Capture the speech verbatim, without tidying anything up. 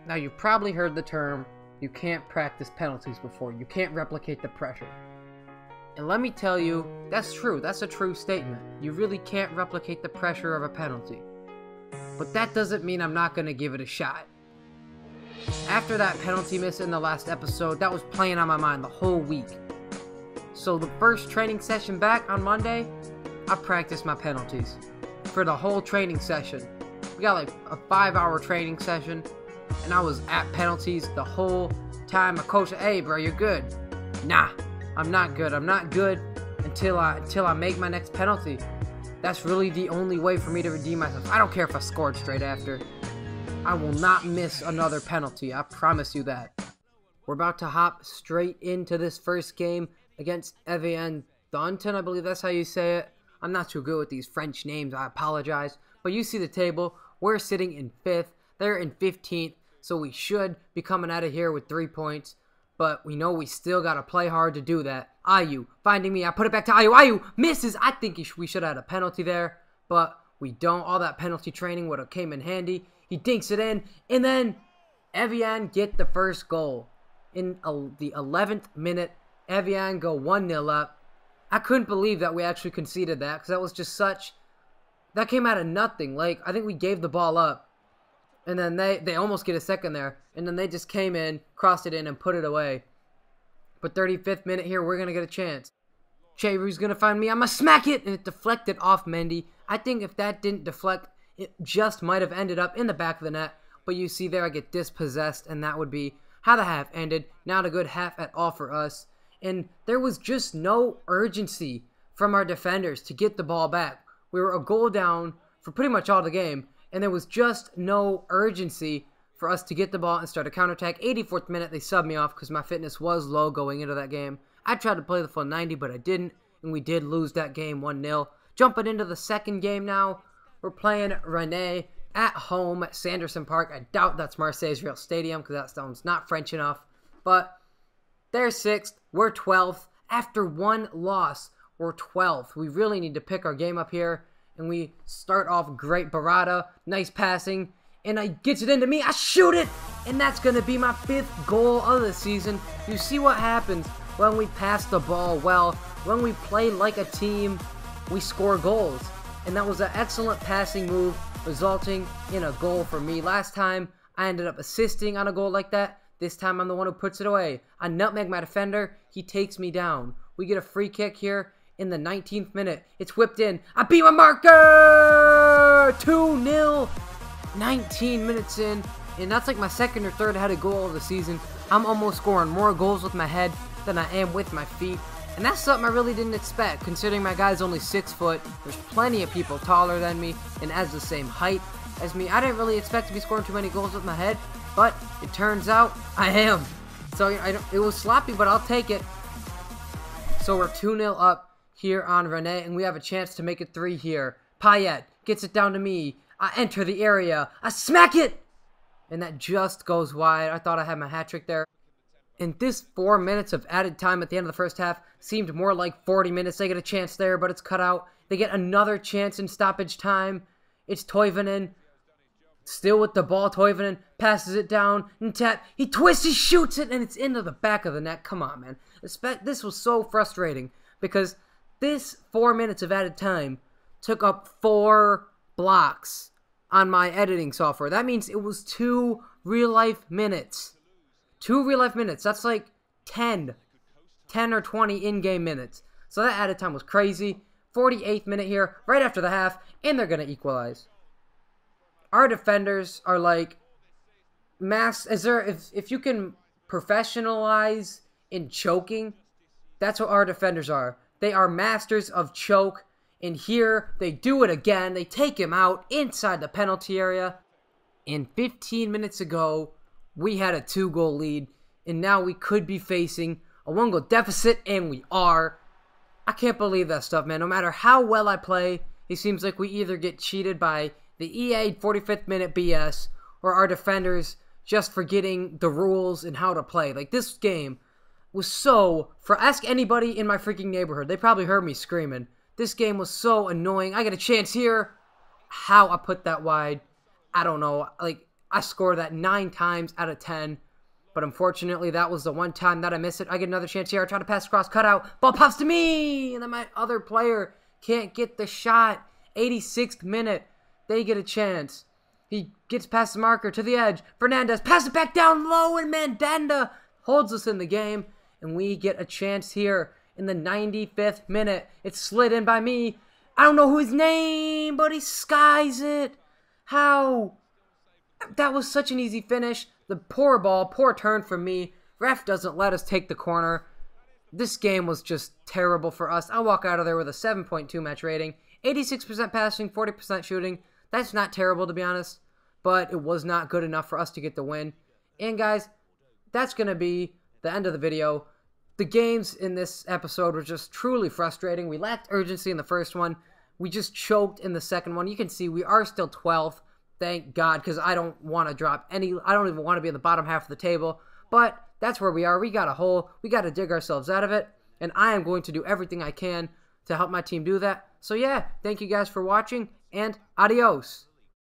Now, you've probably heard the term, you can't practice penalties before. You can't replicate the pressure. And let me tell you, that's true. That's a true statement. You really can't replicate the pressure of a penalty. But that doesn't mean I'm not going to give it a shot. After that penalty miss in the last episode, that was playing on my mind the whole week. So the first training session back on Monday, I practiced my penalties. For the whole training session. We got like a five hour training session. And I was at penalties the whole time. My coach said, hey bro, you're good. Nah, I'm not good. I'm not good until I, until I make my next penalty. That's really the only way for me to redeem myself. I don't care if I scored straight after. I will not miss another penalty. I promise you that. We're about to hop straight into this first game against Evian Thunton. I believe that's how you say it. I'm not too good with these French names. I apologize. But you see the table. We're sitting in fifth. They're in fifteenth. So we should be coming out of here with three points. But we know we still got to play hard to do that. Ayu finding me. I put it back to Ayu. Ayu misses. I think we should have had a penalty there. But we don't. All that penalty training would have came in handy. He dinks it in. And then Evian get the first goal. In the eleventh minute, Evian go one nil up. I couldn't believe that we actually conceded that. Because that was just such... That came out of nothing. Like, I think we gave the ball up. And then they, they almost get a second there. And then they just came in, crossed it in, and put it away. But thirty-fifth minute here, we're going to get a chance. Cheru's going to find me. I'm going to smack it. And it deflected off Mendy. I think if that didn't deflect, it just might have ended up in the back of the net. But you see there, I get dispossessed. And that would be how the half ended. Not a good half at all for us. And there was just no urgency from our defenders to get the ball back. We were a goal down for pretty much all the game. And there was just no urgency for us to get the ball and start a counterattack. eighty-fourth minute, they subbed me off because my fitness was low going into that game. I tried to play the full ninety, but I didn't. And we did lose that game one nil. Jumping into the second game now. We're playing Rennes at home at Sanderson Park. I doubt that's Marseille's real stadium because that sounds not French enough. But they're sixth. We're twelfth. After one loss, we're twelfth. We really need to pick our game up here. And we start off great. Barada, nice passing. And I gets it into me. I shoot it. And that's going to be my fifth goal of the season. You see what happens when we pass the ball well. When we play like a team, we score goals. And that was an excellent passing move, resulting in a goal for me. Last time, I ended up assisting on a goal like that. This time, I'm the one who puts it away. I nutmeg my defender. He takes me down. We get a free kick here. In the nineteenth minute, it's whipped in. I beat my marker! two nil. nineteen minutes in, and that's like my second or third headed goal of the season. I'm almost scoring more goals with my head than I am with my feet. And that's something I really didn't expect, considering my guy's only six foot. There's plenty of people taller than me and as the same height as me. I didn't really expect to be scoring too many goals with my head, but it turns out I am. So I don't, it was sloppy, but I'll take it. So we're two nil up here on Rennes, and we have a chance to make it three here. Payet gets it down to me. I enter the area. I smack it! And that just goes wide. I thought I had my hat trick there. And this four minutes of added time at the end of the first half seemed more like forty minutes. They get a chance there, but it's cut out. They get another chance in stoppage time. It's Toivonen. Still with the ball, Toivonen passes it down. And tap. He twists, he shoots it, and it's into the back of the net. Come on, man. This was so frustrating because this four minutes of added time took up four blocks on my editing software. That means it was two real-life minutes. Two real-life minutes. That's like ten. ten or twenty in-game minutes. So that added time was crazy. forty-eighth minute here, right after the half, and they're going to equalize. Our defenders are like... mass. Is there... If, if you can professionalize in choking, that's what our defenders are. They are masters of choke, and here they do it again. They take him out inside the penalty area. And fifteen minutes ago, we had a two-goal lead, and now we could be facing a one-goal deficit, and we are. I can't believe that stuff, man. No matter how well I play, it seems like we either get cheated by the E A forty-fifth minute B S, or our defenders just forgetting the rules and how to play. Like, this game was so, for ask anybody in my freaking neighborhood, they probably heard me screaming. This game was so annoying. I get a chance here. How I put that wide, I don't know. Like, I score that nine times out of ten. But unfortunately, that was the one time that I missed it. I get another chance here. I try to pass across, cut out. Ball pops to me. And then my other player can't get the shot. eighty-sixth minute. They get a chance. He gets past the marker to the edge. Fernandez pass it back down low. And Mandanda holds us in the game. And we get a chance here in the ninety-fifth minute. It's slid in by me. I don't know who his name, but he skies it. How? That was such an easy finish. The poor ball, poor turn from me. Ref doesn't let us take the corner. This game was just terrible for us. I'll walk out of there with a seven point two match rating. eighty-six percent passing, forty percent shooting. That's not terrible, to be honest. But it was not good enough for us to get the win. And guys, that's going to be the end of the video. The games in this episode were just truly frustrating. We lacked urgency in the first one. We just choked in the second one. You can see we are still twelfth. Thank God, because I don't want to drop any, I don't even want to be in the bottom half of the table. But that's where we are. We got a hole. We got to dig ourselves out of it. And I am going to do everything I can to help my team do that. So yeah, thank you guys for watching, and adios.